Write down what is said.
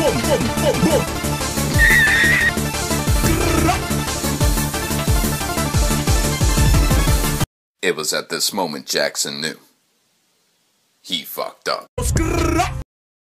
It was at this moment Jackson knew. He fucked up.